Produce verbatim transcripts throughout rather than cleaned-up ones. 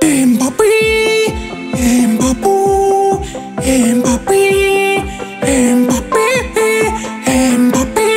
Mbappé, Mbappé, Mbappé, Mbappé, Mbappé,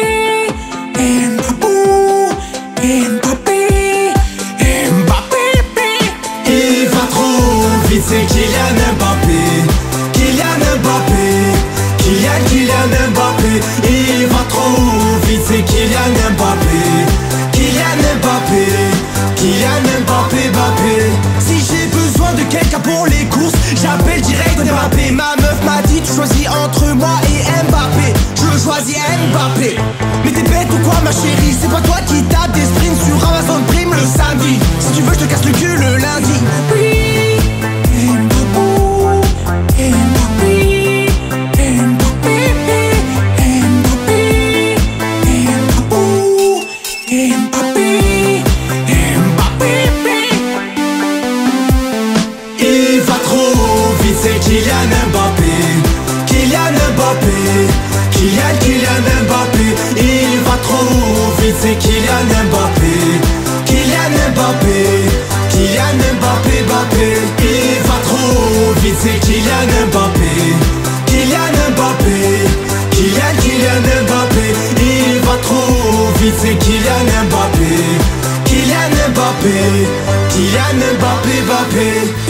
Mbappé, Mbappé, Mbappé. Il va trop vite, c'est Kylian Mbappé. Kylian Mbappé, Kylian, Kylian Mbappé. Il va trop vite, c'est Kylian Mbappé. Kylian Mbappé, Kylian Mbappé, Mbappé. Si j'ai besoin de quelqu'un pour les courses, j'appelle direct Mbappé. Ma meuf m'a dit tu choisis entre moi et Mbappé. Je choisis Mbappé. Mais t'es bête ou quoi ma chérie? C'est pas toi qui tape des sprints sur Amazon Prime le samedi. Si tu veux je te casse le cul le lundi. Il va trop vite, c'est Kylian Mbappé. Kylian Mbappé, Kylian, Kylian Mbappé. Il va trop vite, c'est Kylian Mbappé. Kylian Mbappé, Kylian Mbappé, Mbappé. Il va trop vite, c'est Kylian Mbappé. Kylian Mbappé, Kylian, Kylian Mbappé. Il va trop vite, c'est Kylian Mbappé. Kylian Mbappé, Kylian Mbappé, Mbappé.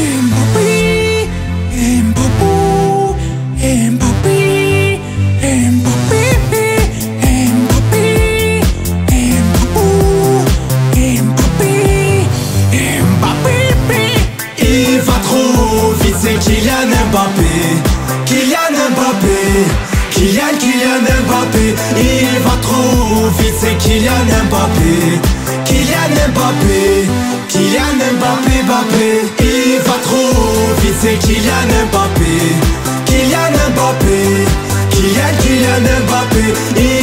Il va trop vite, c'est Kylian Mbappé. Kylian Mbappé, Kylian, Kylian Mbappé. Il va trop vite, c'est Kylian Mbappé. Kylian Mbappé, Kylian Mbappé, Mbappé. Il va trop vite, c'est Kylian Mbappé. Kylian Mbappé, Kylian, Kylian Mbappé.